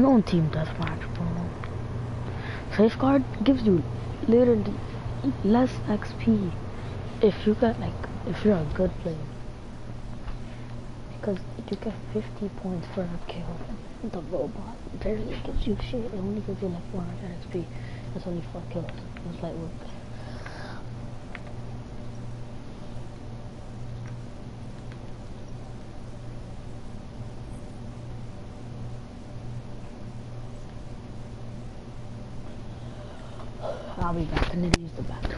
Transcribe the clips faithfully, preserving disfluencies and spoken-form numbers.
No team deathmatch, bro. Safeguard gives you literally less X P if you get like if you're a good player. Because you get fifty points for a kill. The robot barely gives you shit. It only gives you like four hundred X P. That's only four kills. It's like work. I'll be back. I need to use the bathroom.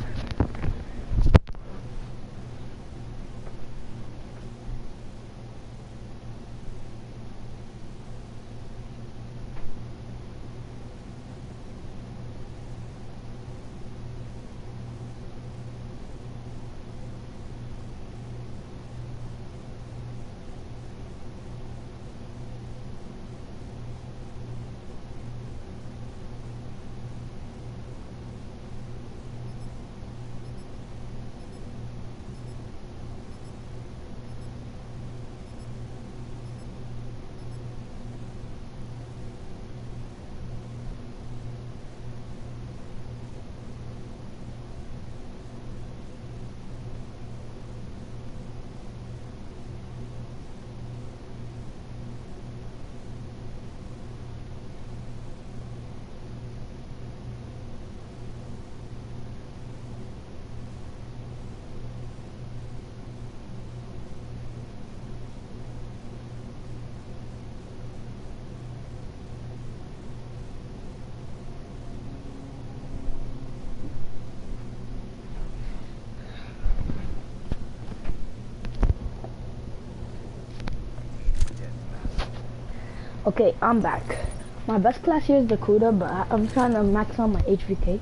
Okay, I'm back. My best class here is the Kuda, but I, I'm trying to max out my H V K.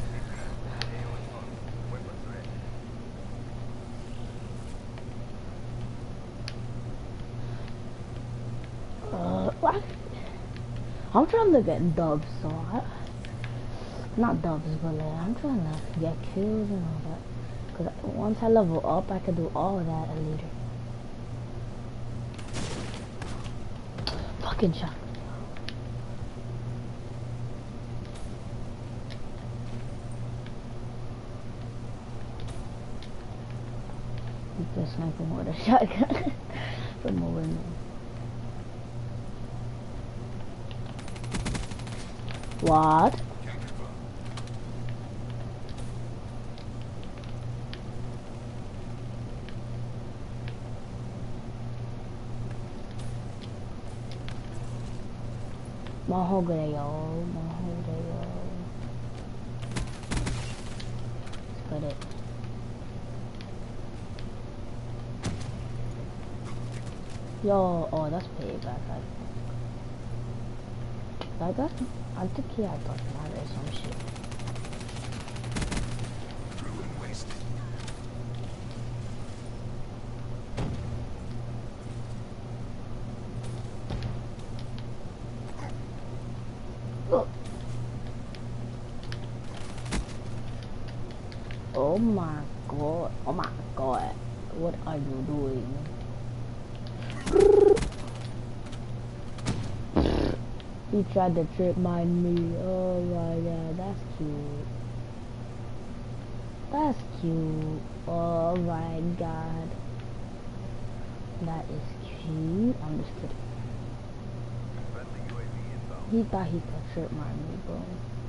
Uh, what? I'm trying to get dubs, so I, not dubs, but like, I'm trying to get kills and all that. Cause once I level up, I can do all of that later. Fucking shot. You can snipe him with a shotgun from a window. What? Mahogany, mahogany. Let's put it. Yo, oh, that's payback. I got, I think he had like mad or some shit. Oh my god, oh my god, what are you doing? He tried to trip mine me, oh my god, that's cute. That's cute, oh my god. That is cute, I'm just kidding. He thought he could trip mine me, bro.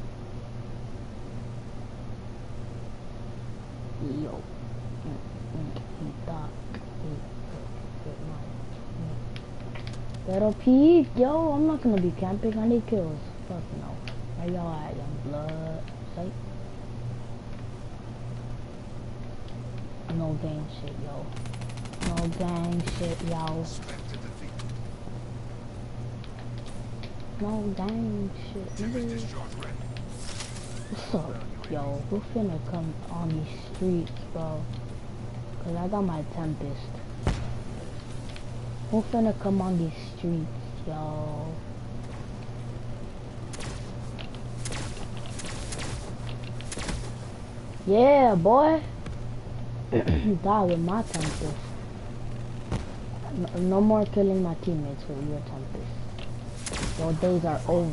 Yo, he thought he could mine. Little peek, yo, I'm not gonna be camping, I need kills. Fuck no. Where y'all at, young blood? Sight? No gang shit, yo. No gang shit, yo. No gang shit, nigga. What's up? Yo, who finna come on these streets, bro? Cause I got my Tempest. Who finna come on these streets, yo? Yeah, boy. Die with my Tempest. No, no more killing my teammates with your Tempest. Your days are over.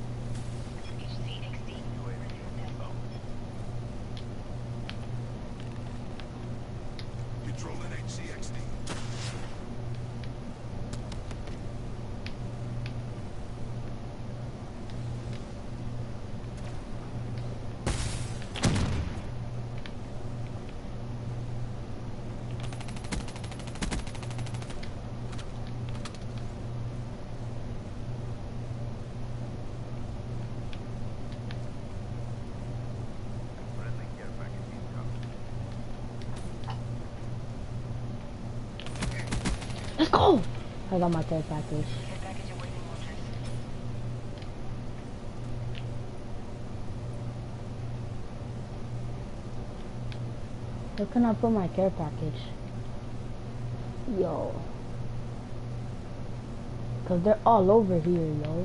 Controlling H C X D. Let's go! I got my care package. Where can I put my care package? Yo. Cause they're all over here, yo.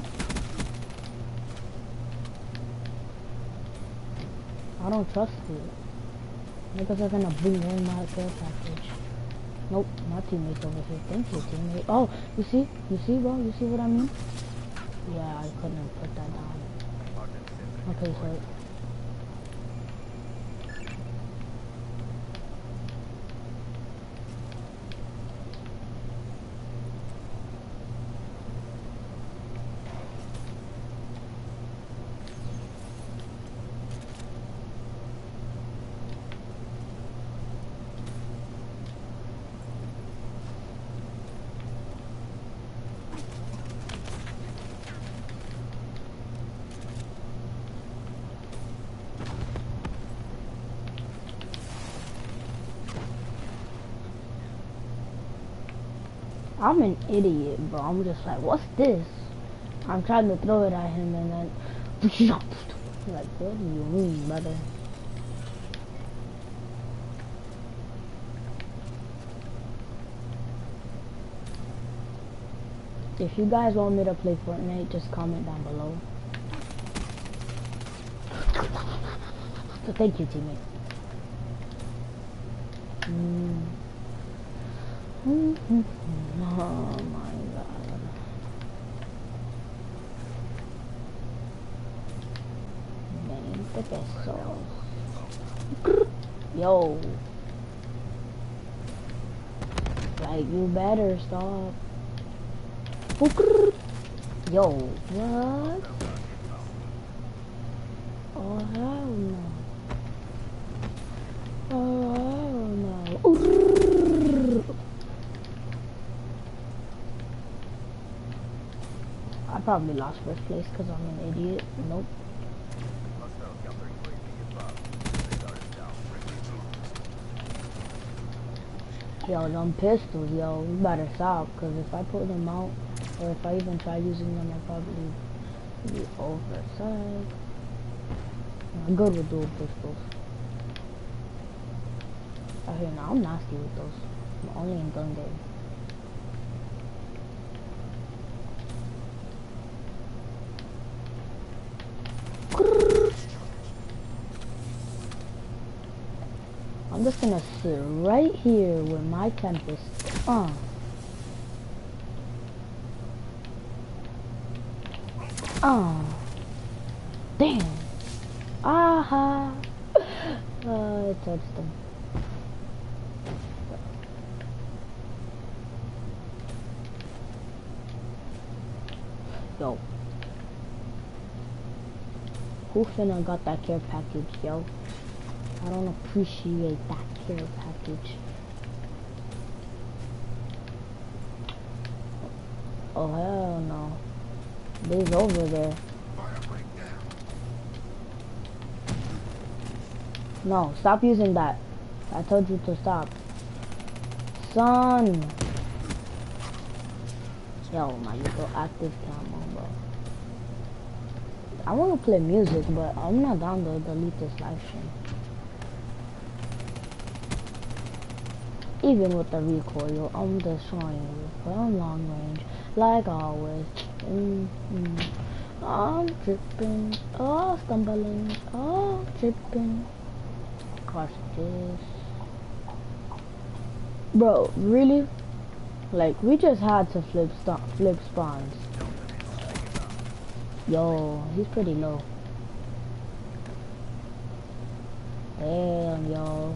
I don't trust it. Niggas are gonna bring in my care package. Nope, my teammate's over here. Thank you, teammate. Oh, you see? You see, bro? You see what I mean? Yeah, I couldn't put that down. Okay, so... I'm an idiot, bro. I'm just like, what's this? I'm trying to throw it at him and then... like, what do you mean, brother? If you guys want me to play Fortnite, just comment down below. So thank you, teammate. Mm. Mm-hmm. Oh my god. veinte pesos. Yo. Like, you better stop. Yo, what? Oh, hell no. Oh, hell no. I probably lost first place because I'm an idiot. Nope. Yo, them pistols, yo, you better stop, because if I put them out, or if I even try using them, I'll probably be oversized. I'm good with dual pistols. Out here now, I'm nasty with those. I'm only in gun game. I'm just gonna sit right here with my Tempest. Uh. Oh. Damn. Aha. Uh, I touched them. Yo. Who finna got that care package, yo? I don't appreciate that care package. Oh hell no. They's over there. No, stop using that. I told you to stop. Son! Yo, my little active cam on, bro. I wanna play music, but I'm not down to delete this live stream. Even with the recoil, I'm destroying you from long range, like always. Mm -hmm. I'm tripping, oh stumbling, oh tripping. Cartridges. Bro, really? Like, we just had to flip st flip spawns. Yo, he's pretty low. Damn, yo.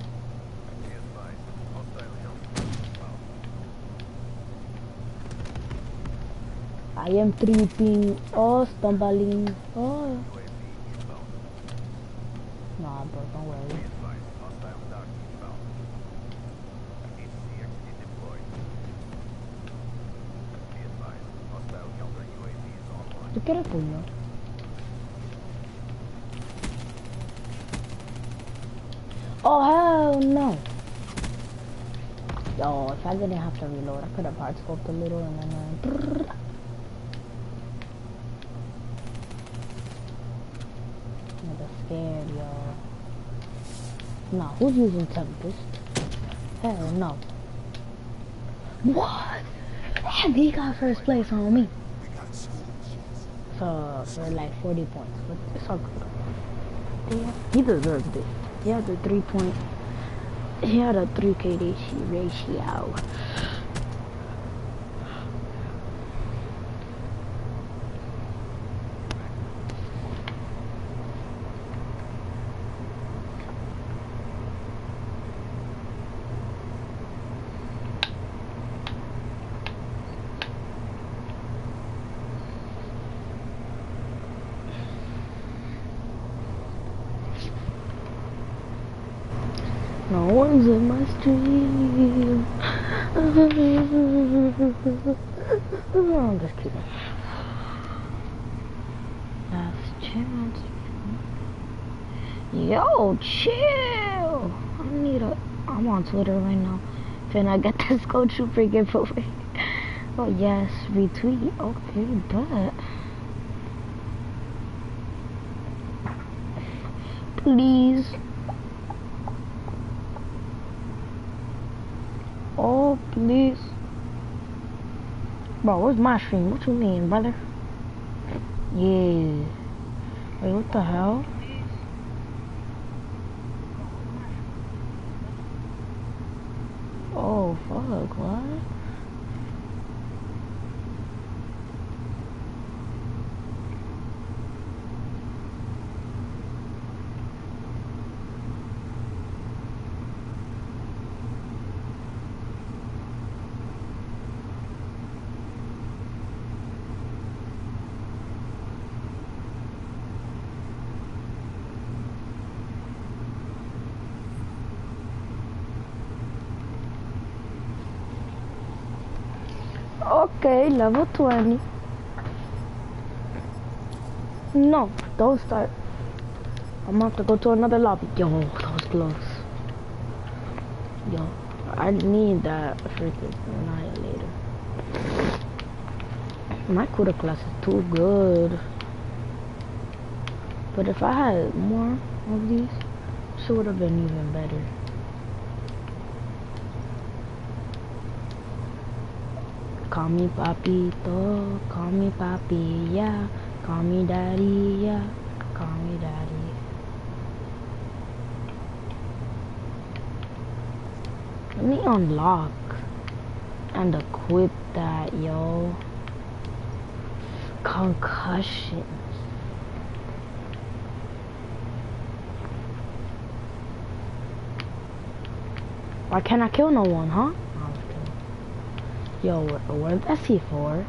I am tripping. Oh, stumbling. Oh. Nah, bro, don't worry. Tú quieres puño. Oh, hell no. Yo, if I didn't have to reload, I could have hard scoped a little and then uh, I'm just scared, yo. No, who's using Tempest? Hell no. What? Damn, he got first place on me. So, for like forty points. But it's all good. Yeah, he deserved it. He had a three point. He had a three K D ratio. No one's in my stream. I'm just kidding. Last chance. Yo, chill. I need a. I'm on Twitter right now. Finna I get this Gold Trooper giveaway. Oh yes, retweet. Okay, but please. Oh, please. Bro, where's my stream? What you mean, brother? Yeah. Wait, what the hell? Oh, fuck, what? Okay, level twenty. No, don't start. I'm gonna have to go to another lobby. Yo, that was close. Yo, I need that freaking annihilator. My Kuda class is too good. But if I had more of these, it would have been even better. Call me papito, call me papi, yeah. Call me daddy, yeah. Call me daddy. Let me unlock and equip that, yo. Concussion. Why can't I kill no one, huh? Yo, where's that C four?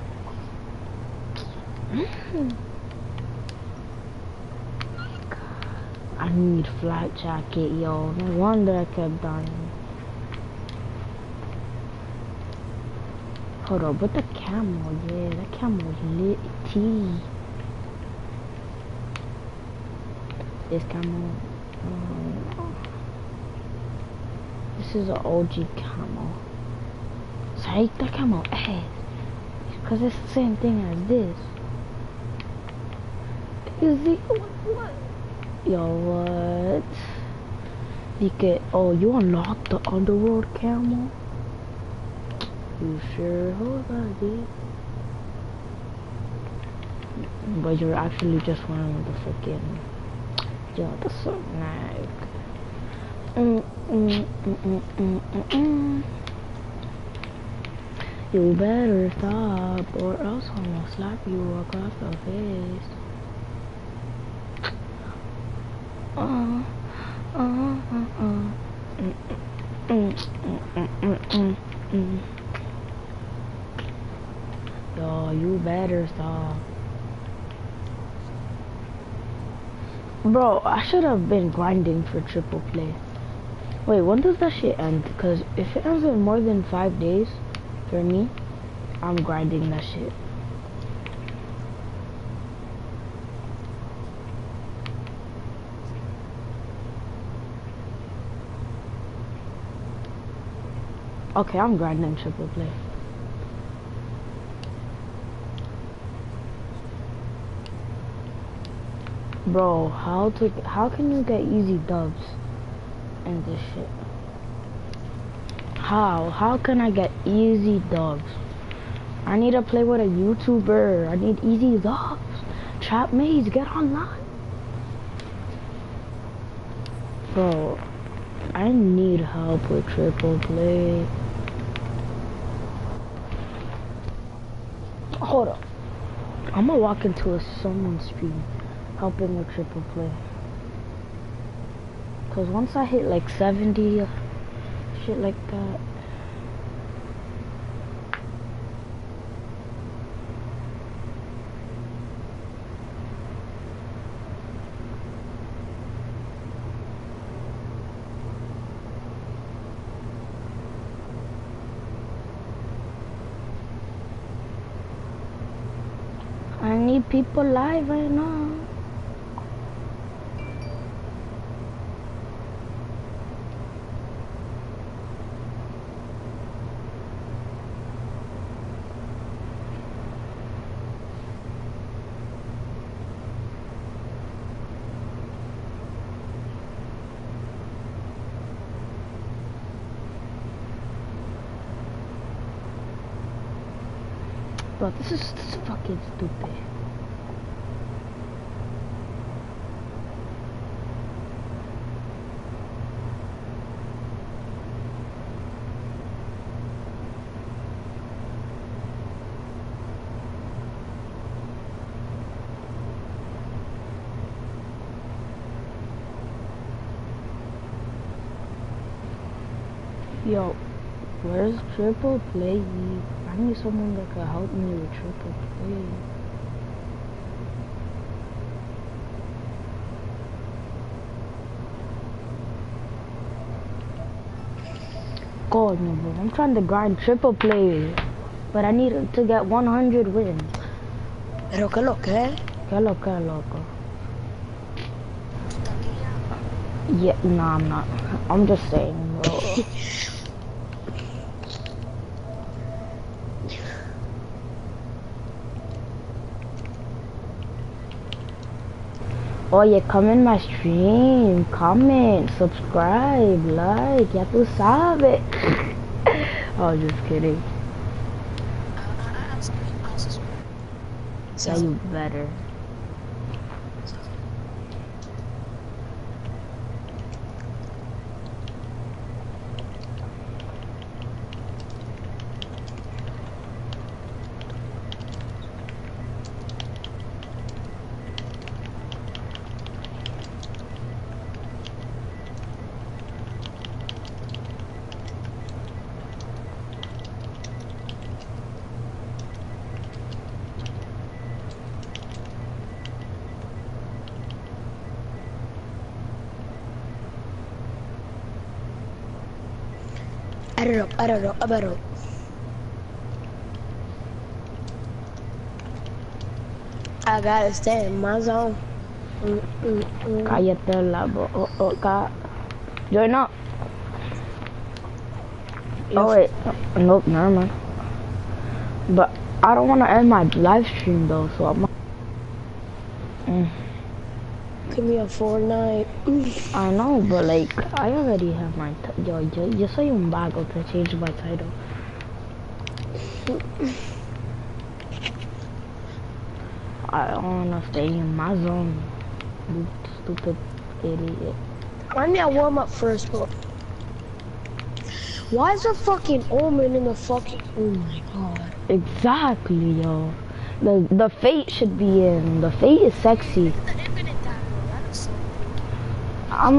I need flight jacket, yo. No wonder I kept dying. Hold up, but the camel, yeah, that camel's lit T. This camel, um, this is an O G camel. Psych, that camel ass. Because it's the same thing as this. Is it, what, what? Yo, what? You get, oh, you unlocked the underworld camel? You sure? Hold on, dude. But you're actually just wearing the freaking. Yo, that's so nice. Mm, mm, mm, mm, mm, mm, mm. You better stop, or else I'ma slap you across the face. Uh, uh, uh, uh. Mm, mm, mm, mm, mm, mm, mm. Yo, you better stop. Bro, I should have been grinding for triple play. Wait, when does that shit end? Because if it ends in more than five days, for me, I'm grinding that shit. Okay, I'm grinding triple play. Bro, how to how can you get easy dubs in this shit? How? How can I get easy dubs? I need to play with a YouTuber. I need easy dubs. Trap Maze, get online. Bro, I need help with triple play. Hold up. I'm gonna walk into a someone's stream helping with triple play. Cause once I hit like seventy, shit like that. I need people live right now. Bro, this is, this is fucking stupid. Yo, where's triple play? I need someone that can help me with triple play. God, no, bro. I'm trying to grind triple play, but I need to get one hundred wins. Pero qué lo que? Que loco, loco. Yeah, nah, I'm not. I'm just saying, bro. Oh yeah, come in my stream, comment, subscribe, like, ya tú sabes. I was just kidding. Yeah, you better. I don't know, I don't know, I don't know. I gotta stay in my zone. Mm, mm, mm. Cállate la boca. Oh, oh, ca Join up. Oh wait, nope, never mind. But I don't want to end my live stream though, so I'm. Mm. Give me a Fortnite. I know, but like I already have my t yo yo yo soy un vago to change my title. I wanna stay in my zone. You stupid idiot. I need a warm up first, but Why is a fucking Omen in the fucking? Oh my god. Exactly, yo. The the Fate should be in. The Fate is sexy.